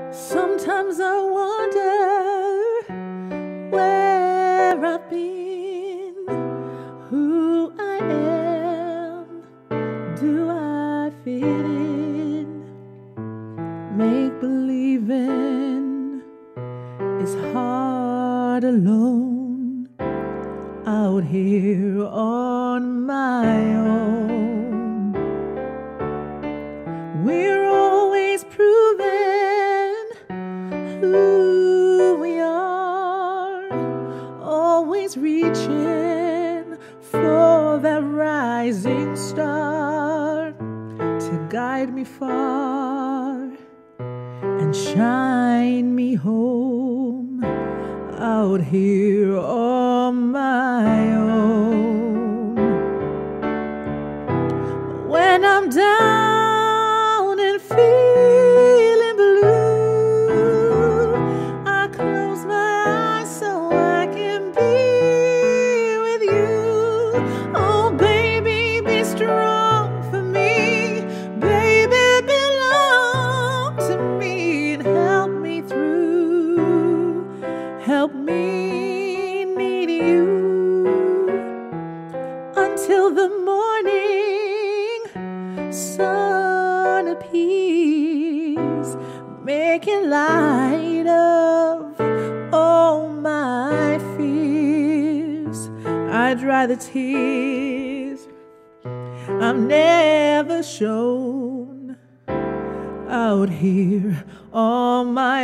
Sometimes I wonder where I've been, who I am, do I fit in? Make believin' is hard alone, out here on my own. We're always proving who we are, always reaching for that rising star to guide me far and shine me home, out here on my own. When I'm down and feeling blue, I close my eyes so I can be with you. Oh baby, be strong for me, baby, belong to me and help me through, help me need you until the morning sun appears, making light of all my fears. I dry the tears I've never shown, out here on my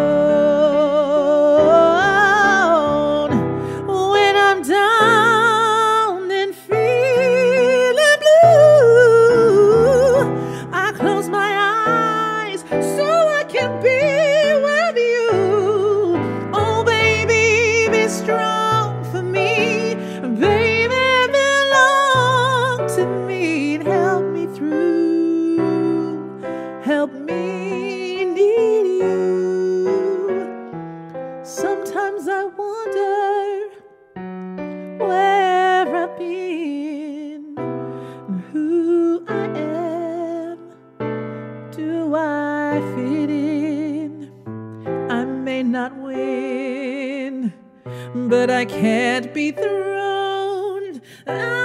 own. When I'm down and feeling blue, I close my eyes so I can be with you. Oh baby, be strong for me, baby, belong to me and help me through, help me need you. Sometimes I wonder where I've been and who I am, do I fit in? I may not win, but I can't be thrown out.